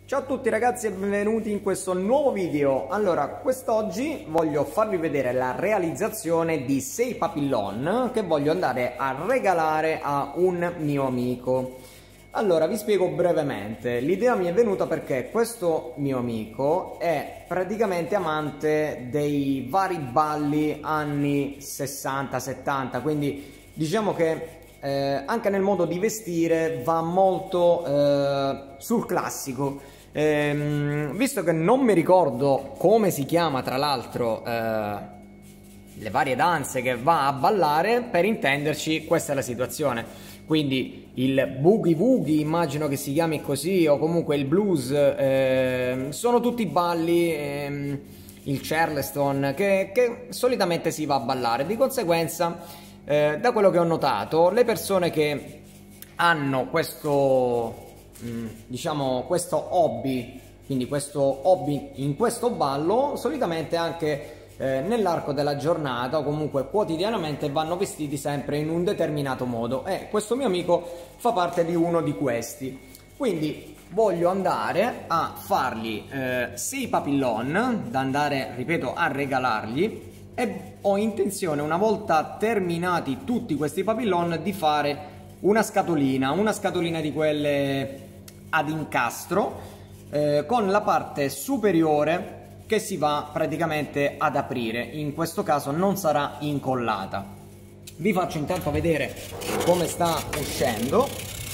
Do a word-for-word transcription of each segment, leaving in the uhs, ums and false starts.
Ciao a tutti ragazzi e benvenuti in questo nuovo video. Allora, quest'oggi voglio farvi vedere la realizzazione di sei papillon che voglio andare a regalare a un mio amico. Allora, vi spiego brevemente. L'idea mi è venuta perché questo mio amico è praticamente amante dei vari balli anni sessanta settanta, quindi diciamo che eh, anche nel modo di vestire va molto eh, sul classico. Ehm, visto che non mi ricordo come si chiama tra l'altro eh, le varie danze che va a ballare, per intenderci questa è la situazione. Quindi il boogie woogie immagino che si chiami così, o comunque il blues, eh, sono tutti balli, eh, il charleston che, che solitamente si va a ballare. Di conseguenza, eh, da quello che ho notato, le persone che hanno questo diciamo questo hobby, quindi questo hobby in questo ballo, solitamente anche eh, nell'arco della giornata o comunque quotidianamente vanno vestiti sempre in un determinato modo, e questo mio amico fa parte di uno di questi. Quindi voglio andare a fargli eh, sei papillon da andare, ripeto, a regalargli, e ho intenzione, una volta terminati tutti questi papillon, di fare una scatolina, una scatolina di quelle ad incastro, eh, con la parte superiore che si va praticamente ad aprire. In questo caso non sarà incollata. Vi faccio intanto vedere come sta uscendo.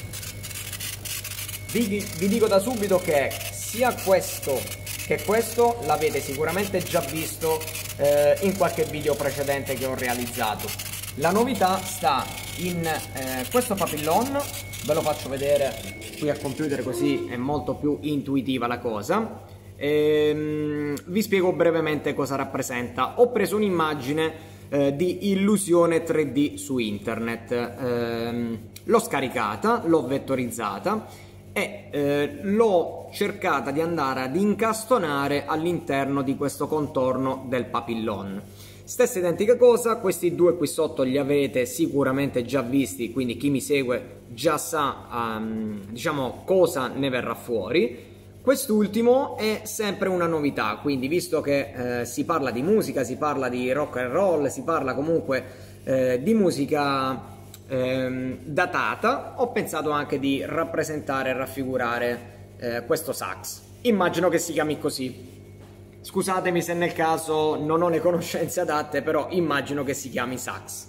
Vi, vi dico da subito che sia questo che questo l'avete sicuramente già visto eh, in qualche video precedente che ho realizzato. La novità sta in eh, questo papillon, ve lo faccio vedere qui a computer così è molto più intuitiva la cosa. Ehm, vi spiego brevemente cosa rappresenta. Ho preso un'immagine eh, di illusione tre D su internet, ehm, l'ho scaricata, l'ho vettorizzata e eh, l'ho cercata di andare ad incastonare all'interno di questo contorno del papillon. Stessa identica cosa, questi due qui sotto li avete sicuramente già visti, quindi chi mi segue già sa um, diciamo cosa ne verrà fuori. Quest'ultimo è sempre una novità, quindi visto che eh, si parla di musica, si parla di rock and roll, si parla comunque eh, di musica eh, datata, ho pensato anche di rappresentare e raffigurare eh, questo sax. Immagino che si chiami così. Scusatemi se nel caso non ho le conoscenze adatte, però immagino che si chiami sax.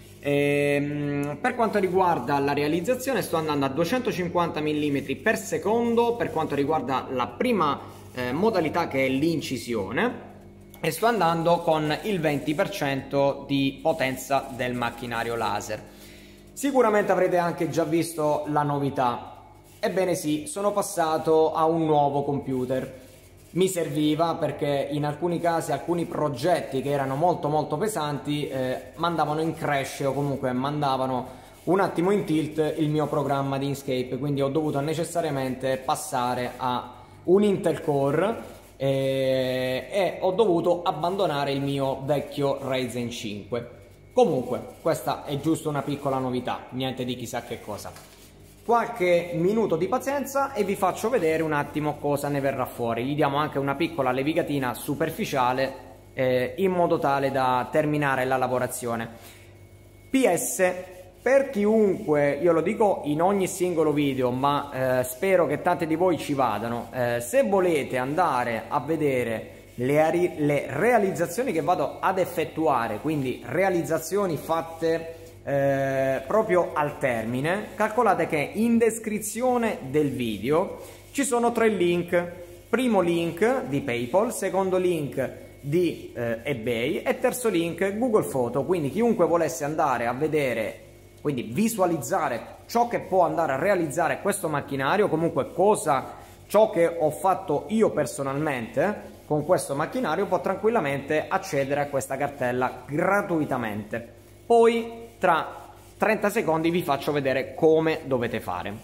Ehm, per quanto riguarda la realizzazione, sto andando a duecentocinquanta millimetri per secondo per quanto riguarda la prima eh, modalità, che è l'incisione, e sto andando con il venti per cento di potenza del macchinario laser. Sicuramente avrete anche già visto la novità. Ebbene sì, sono passato a un nuovo computer. Mi serviva perché in alcuni casi alcuni progetti che erano molto molto pesanti eh, mandavano in crash, o comunque mandavano un attimo in tilt il mio programma di Inkscape, quindi ho dovuto necessariamente passare a un Intel Core eh, e ho dovuto abbandonare il mio vecchio Ryzen cinque. Comunque questa è giusto una piccola novità, niente di chissà che cosa. Qualche minuto di pazienza e vi faccio vedere un attimo cosa ne verrà fuori. Gli diamo anche una piccola levigatina superficiale eh, in modo tale da terminare la lavorazione. P S, per chiunque, io lo dico in ogni singolo video, ma eh, spero che tanti di voi ci vadano, eh, se volete andare a vedere le, le realizzazioni che vado ad effettuare, quindi realizzazioni fatte Eh, proprio al termine, calcolate che in descrizione del video ci sono tre link. Primo link di PayPal, secondo link di eh, eBay e terzo link Google Foto. Quindi chiunque volesse andare a vedere, quindi visualizzare ciò che può andare a realizzare questo macchinario, comunque cosa, ciò che ho fatto io personalmente con questo macchinario, può tranquillamente accedere a questa cartella gratuitamente. Poi tra trenta secondi vi faccio vedere come dovete fare.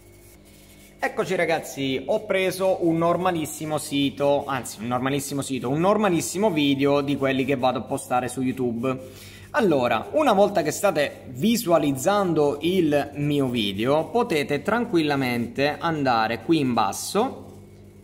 Eccoci ragazzi, ho preso un normalissimo sito, anzi un normalissimo sito, un normalissimo video di quelli che vado a postare su YouTube. Allora, una volta che state visualizzando il mio video, potete tranquillamente andare qui in basso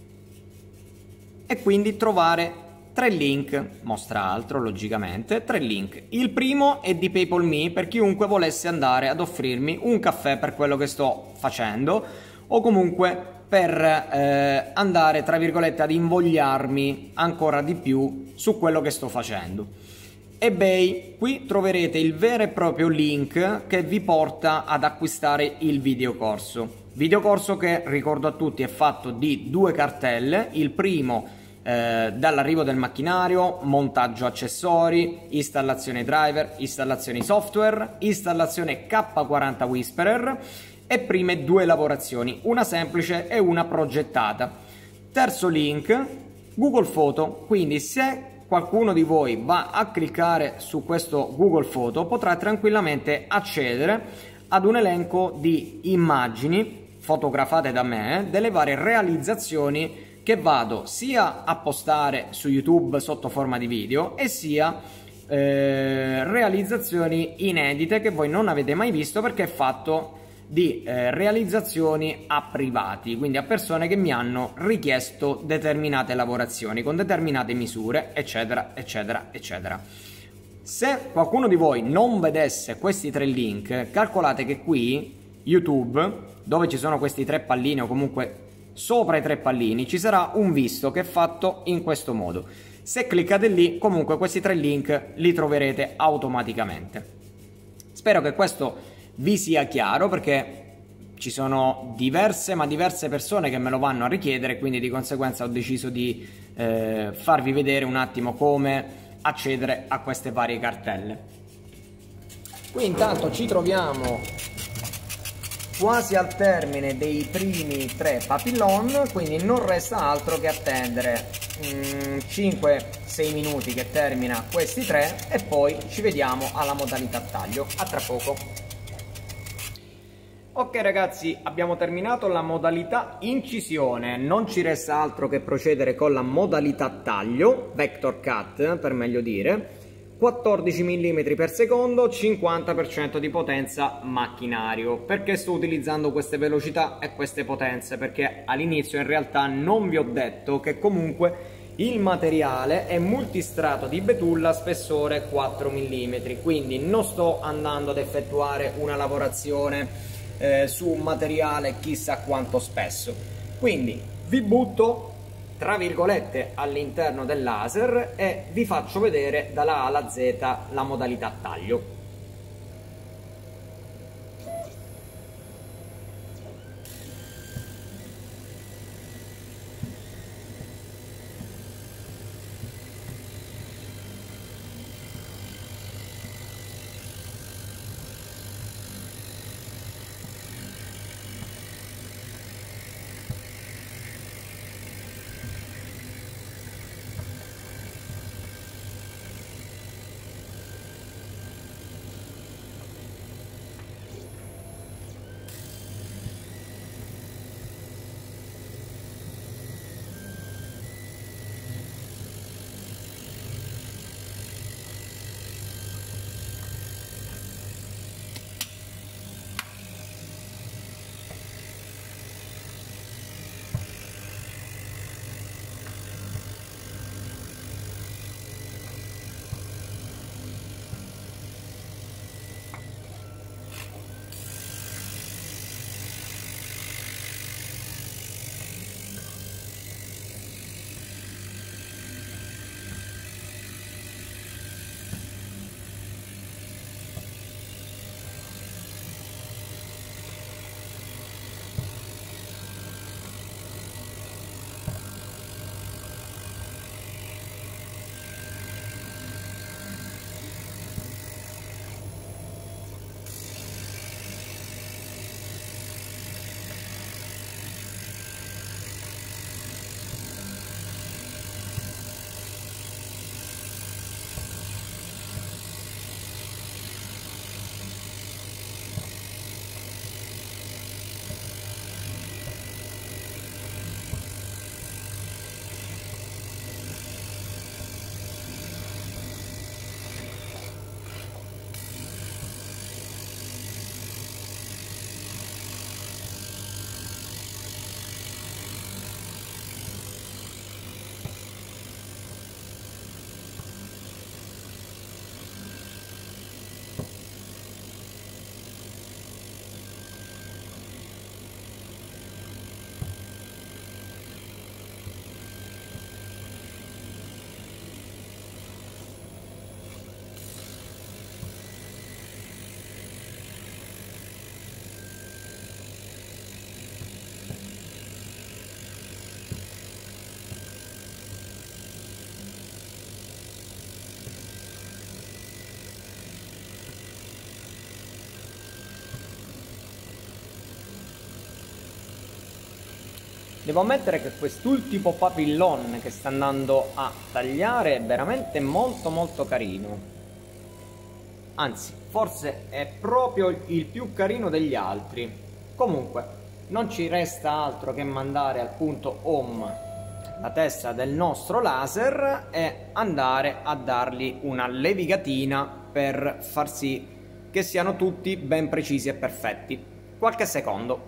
e quindi trovare tre link, mostra altro logicamente, tre link. Il primo è di PayPal.me per chiunque volesse andare ad offrirmi un caffè per quello che sto facendo o comunque per eh, andare tra virgolette ad invogliarmi ancora di più su quello che sto facendo. eBay, qui troverete il vero e proprio link che vi porta ad acquistare il videocorso. Videocorso che, ricordo a tutti, è fatto di due cartelle. Il primo eh, dall'arrivo del macchinario, montaggio accessori, installazione driver, installazioni software, installazione K quaranta Whisperer e prime due lavorazioni, una semplice e una progettata. Terzo link, Google Foto, quindi se qualcuno di voi va a cliccare su questo Google Foto potrà tranquillamente accedere ad un elenco di immagini fotografate da me delle varie realizzazioni che vado sia a postare su YouTube sotto forma di video e sia eh, realizzazioni inedite che voi non avete mai visto perché è fatto di eh, realizzazioni a privati, quindi a persone che mi hanno richiesto determinate lavorazioni con determinate misure, eccetera eccetera eccetera. Se qualcuno di voi non vedesse questi tre link, calcolate che qui YouTube, dove ci sono questi tre pallini o comunque sopra i tre pallini, ci sarà un visto che è fatto in questo modo. Se cliccate lì, comunque questi tre link li troverete automaticamente. Spero che questo vi sia chiaro perché ci sono diverse ma diverse persone che me lo vanno a richiedere, quindi di conseguenza ho deciso di eh, farvi vedere un attimo come accedere a queste varie cartelle. Qui intanto ci troviamo quasi al termine dei primi tre papillon, quindi non resta altro che attendere mm, cinque sei minuti che termina questi tre e poi ci vediamo alla modalità taglio. A tra poco. Ok ragazzi, abbiamo terminato la modalità incisione, non ci resta altro che procedere con la modalità taglio, vector cut per meglio dire, quattordici millimetri per secondo, cinquanta per cento di potenza macchinario. Perché sto utilizzando queste velocità e queste potenze? Perché all'inizio in realtà non vi ho detto che comunque il materiale è multistrato di betulla spessore quattro millimetri, quindi non sto andando ad effettuare una lavorazione Eh, su un materiale chissà quanto spesso, quindi vi butto tra virgolette all'interno del laser e vi faccio vedere dalla A alla Z la modalità taglio. Devo ammettere che quest'ultimo papillon che sta andando a tagliare è veramente molto molto carino. Anzi, forse è proprio il più carino degli altri. Comunque, non ci resta altro che mandare al punto home la testa del nostro laser e andare a dargli una levigatina per far sì che siano tutti ben precisi e perfetti. Qualche secondo.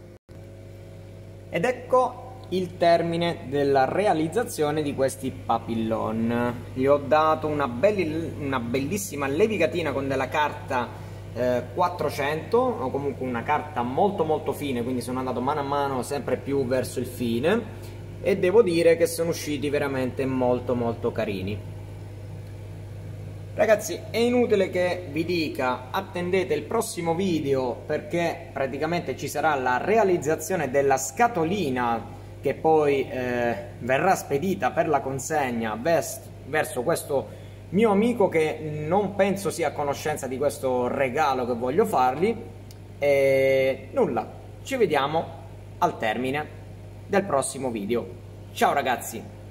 Ed ecco il termine della realizzazione di questi papillon. Gli ho dato una, belli, una bellissima levigatina con della carta eh, quattrocento, o comunque una carta molto molto fine, quindi sono andato mano a mano sempre più verso il fine, e devo dire che sono usciti veramente molto molto carini. Ragazzi, è inutile che vi dica attendete il prossimo video, perché praticamente ci sarà la realizzazione della scatolina che poi eh, verrà spedita per la consegna verso questo mio amico che non penso sia a conoscenza di questo regalo che voglio fargli. E nulla, ci vediamo al termine del prossimo video. Ciao ragazzi!